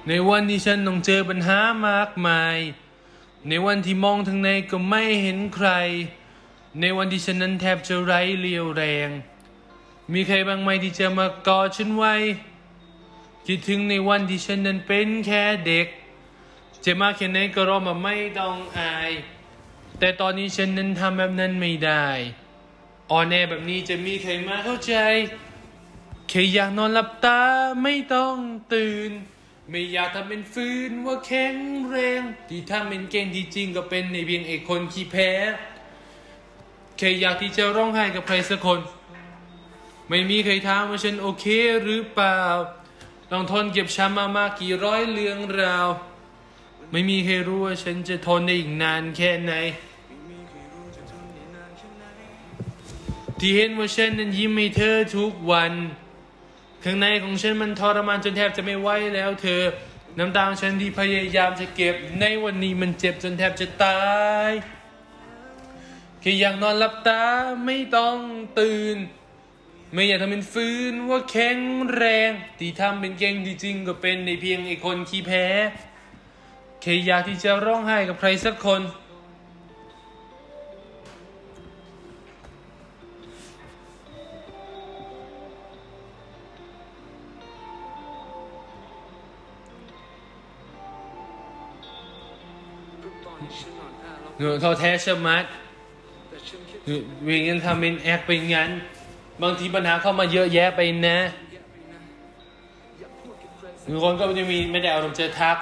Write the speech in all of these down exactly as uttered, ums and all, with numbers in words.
ในวันที่ฉันต้องเจอปัญหามากมายในวันที่มองทางในก็ไม่เห็นใครในวันที่ฉันนั้นแทบจะไร้เรี่ยวแรงมีใครบ้างไหมที่จะมากอดฉันไว้คิดถึงในวันที่ฉันนั้นเป็นแค่เด็กเจ็บมากแค่ไหนก็ร้องมาไม่ต้องอายแต่ตอนนี้ฉันนั้นทำแบบนั้นไม่ได้อ่อนแอแบบนี้จะมีใครมาเข้าใจแค่อยากนอนหลับตาไม่ต้องตื่นไม่อยากทำเป็นฝืนว่าแข็งแรงที่ทำเป็นเก่งที่จริงก็เป็นในเพียงเอกคนขี้แพ้แค่อยากที่จะร้องไห้กับใครสักคนไม่มีใครถามว่าฉันโอเคหรือเปล่าต้องทนเก็บช้ำมามากกี่ร้อยเรื่องราวไม่มีใครรู้ว่าฉันจะทนได้อีกนานแค่ไหนที่เห็นว่าฉันนั้นยิ้มให้เธอทุกวันข้างในของฉันมันทรมานจนแทบจะไม่ไหวแล้วเธอน้ำตาของฉันที่พยายามจะเก็บในวันนี้มันเจ็บจนแทบจะตายแค่อยากนอนหลับตาไม่ต้องตื่นไม่อยากทำเป็นฝืนว่าแข็งแรงที่ทำเป็นเก่งที่จริงก็เป็นในเพียงไอ้คนขี้แพ้แค่อยากที่จะร้องไห้กับใครสักคนหนูเขาแท้ชะมัดเวียนทำเป็นแอคเป็นงั้นบางทีปัญหาเข้ามาเยอะแยะไปนะบางคนก็จะมีไม่ได้อารมณ์จะทัก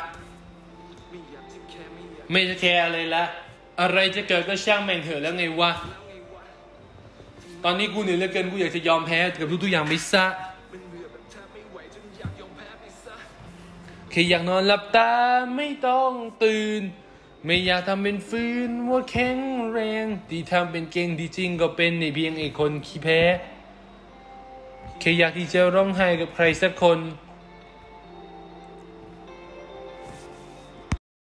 ไม่จะแคร์อะไรละอะไรจะเกิดก็ช่างแม่งเถอะแล้วไงวะตอนนี้กูเหนื่อยเหลือเกินกูอยากจะยอมแพ้กับทุกๆอย่างไปซะแค่อยากนอนหลับตาไม่ต้องตื่นไม่อยากทำเป็นฝืนว่าแข็งแรงที่ทำเป็นเก่งที่จริงก็เป็นในเพียงไอ้คนขี้แพ้แค่อยากที่จะร้องไห้กับใครสักคน